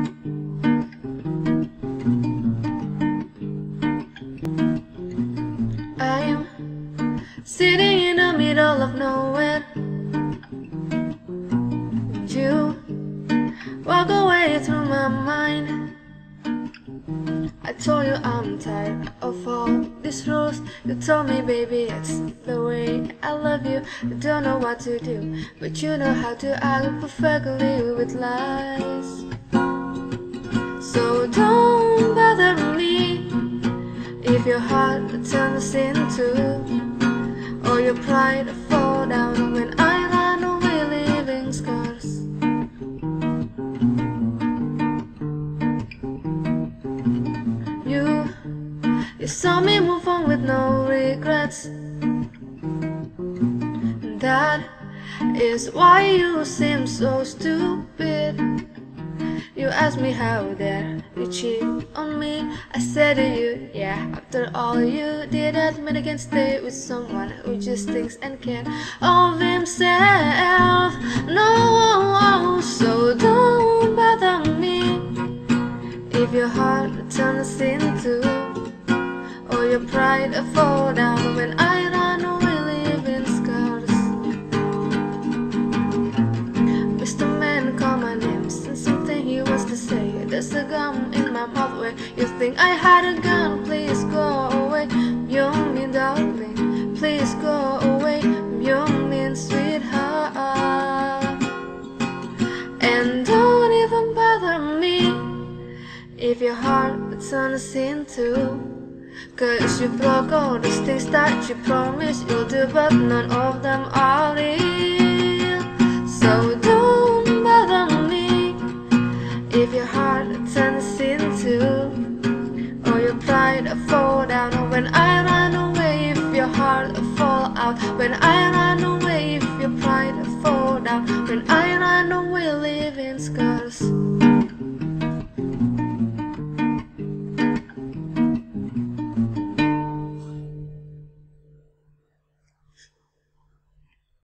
I'm sitting in the middle of nowhere. You walk away through my mind. I told you I'm tired of all these rules. You told me, baby, it's the way I love you. You don't know what to do, but you know how to act perfectly with lies. So don't bother me if your heart turns into, or your pride fall down when I run away, leaving scars. You saw me move on with no regrets. That is why you seem so stupid. You asked me how dare you cheat on me. I said to you, yeah, after all you did, admit I can't stay with someone who just thinks and cares of himself. No, so don't bother me if your heart turns into, or your pride fall down when I run away, leaving scars. Mr. Man called my name, said something he wants to say. There's a gum in my mouth where you think I had a gun. Please go away, you mean darling. Please go away, you mean sweetheart. And don't even bother me if your heart turns into, 'cause you broke all those things that you promised you'll do, but none of them are real. So don't bother me if your heart turns into, or your pride fall down when I run away. If your heart fall out when I run away. If your pride fall down when I run away, leaving scars.